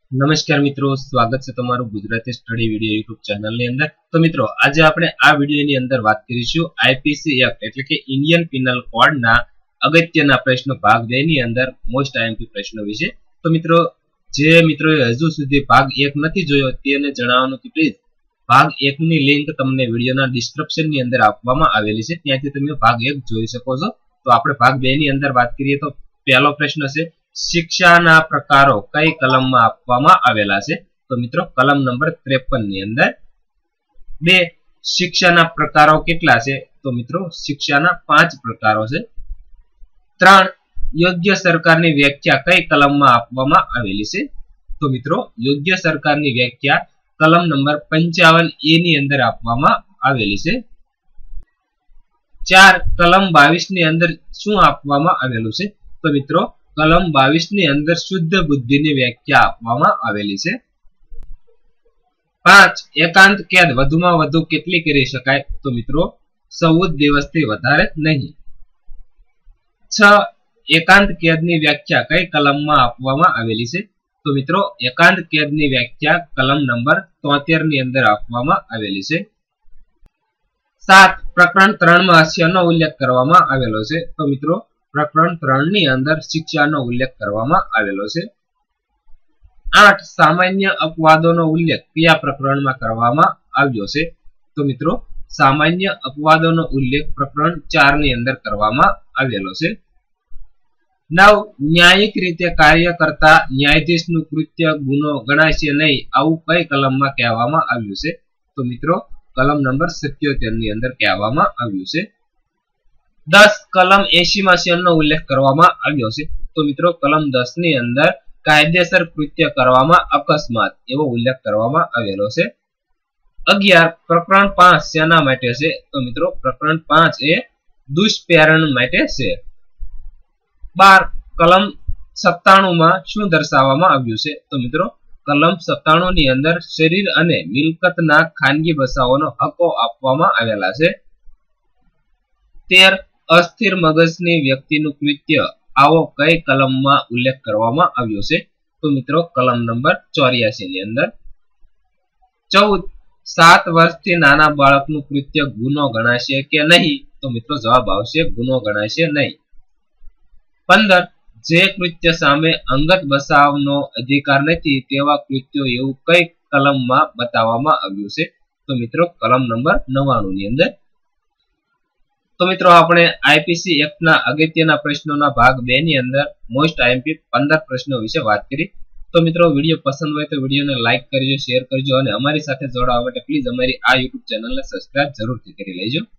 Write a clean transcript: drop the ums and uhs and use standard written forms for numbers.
નમસ્કાર મિત્રો, સ્વાગત છે તમારું ગુજરાતી સ્ટડી વિડિયો યુટ્યુબ ચેનલની અંદર। તો મિત્રો આજે આપણે આ વિડિયોની અંદર વાત કરીશું આઈપીસી એક્ટ એટલે કે ઇન્ડિયન પિનલ કોડના અગત્યના પ્રશ્નો ભાગ 2 ની અંદર મોસ્ટ આઈએમપી પ્રશ્નો વિશે। તો મિત્રો જે મિત્રોએ હજુ સુધી ભાગ 1 નથી જોયો તેને જણાવવાનું કે પ્લીઝ ભાગ 1 ની લિંક તમને વિડિયોના ડિસ્ક્રિપ્શનની અંદર આપવામાં આવેલી છે, ત્યાંથી તમે ભાગ 1 જોઈ શકો છો। તો આપણે ભાગ 2 ની અંદર વાત કરીએ તો પહેલો પ્રશ્ન છે શિક્ષાના પ્રકારો કઈ કલમમાં આપવામાં આવેલા છે? તો મિત્રો કલમ નંબર 53 ની અંદર। 2 શિક્ષાના પ્રકારો કેટલા છે? તો મિત્રો શિક્ષાના 5 પ્રકારો છે। 3 યોગ્ય સરકારની વ્યાખ્યા કઈ કલમમાં આપવામાં આવેલી છે? તો મિત્રો યોગ્ય સરકારની વ્યાખ્યા કલમ નંબર 55A ની અંદર આપવામાં આવેલી છે। 4 કલમ 22 ની અંદર શું આપવામાં આવેલું છે? તો મિત્રો કલમ 22 ની અંદર શુદ્ધ બુદ્ધિની વ્યાખ્યા આપવામાં આવેલી છે। 5 એકાંત કેદ વધુમાં વધુ કેટલી કરી શકાય? તો મિત્રો 14 દિવસથી વધારે નહીં। 6 એકાંત કેદની વ્યાખ્યા કઈ કલમમાં આપવામાં આવેલી છે? તો મિત્રો એકાંત કેદની વ્યાખ્યા કલમ નંબર 73 ની અંદર આપવામાં આવેલી છે। 7 પ્રકરણ 3 માં હાસ્યનો ઉલ્લેખ કરવામાં આવેલો છે? તો મિત્રો પ્રકરણ 3 ની અંદર શિક્ષાનો ઉલ્લેખ કરવામાં આવેલો છે। 8 સામાન્ય અપવાદોનો ઉલ્લેખ કયા પ્રકરણમાં કરવામાં આવ્યો છે? તો મિત્રો સામાન્ય અપવાદોનો ઉલ્લેખ પ્રકરણ 4 ની અંદર કરવામાં આવેલો છે। 9 ન્યાયિક રીતે કાર્ય કરતા ન્યાયાધીશનું કૃત્ય ગુનો ગણાશે નહીં આવું કઈ કલમમાં કહેવામાં આવ્યું છે? તો મિત્રો કલમ નંબર 77 ની અંદર કહેવામાં આવ્યું છે। 10 કલમ 80 માં શેનો ઉલ્લેખ કરવામાં આવ્યો છે? તો મિત્રો કલમ 10 ની અંદર કાયદેસર કૃત્ય કરવામાં અકસ્માત એવો ઉલ્લેખ કરવામાં આવેલો છે। 11 પ્રકરણ 5 શેના માટે છે? તો મિત્રો પ્રકરણ 5 એ દુષ્પ્રેરણ માટે છે। 12 કલમ 97 માં શું દર્શાવવામાં આવ્યું છે? તો મિત્રો કલમ 97 ની અંદર શરીર અને મિલકતના ખાનગી બસાવોનો હકો આપવામાં આવેલા છે। 13 અસ્થિર મગજની વ્યક્તિનું કૃત્ય આવો કઈ કલમમાં ઉલ્લેખ કરવામાં આવ્યો છે? તો મિત્રો કલમ નંબર 84 ની અંદર। 14 7 વર્ષથી નાના બાળકનું કૃત્ય ગુનો ગણાશે કે નહીં? તો મિત્રો જવાબ આવશે ગુનો ગણાશે નહીં। 15 જે કૃત્ય સામે અંગત બસાવનો અધિકાર નથી તેવા કૃત્યો એવું કઈ કલમમાં બતાવવામાં આવ્યું છે? તો મિત્રો કલમ નંબર 99 ની અંદર। તો મિત્રો આપણે આઈપીસી એક્ટના અગત્યના પ્રશ્નોના ભાગ 2 ની અંદર મોસ્ટ આઈએમપી 15 પ્રશ્નો વિશે વાત કરી। તો મિત્રો વિડીયો પસંદ હોય તો વિડીયોને લાઈક કરજો, શેર કરજો અને અમારી સાથે જોડાવા માટે પ્લીઝ અમારી આ યુટ્યુબ ચેનલને સબસ્ક્રાઇબ જરૂરથી કરી લેજો।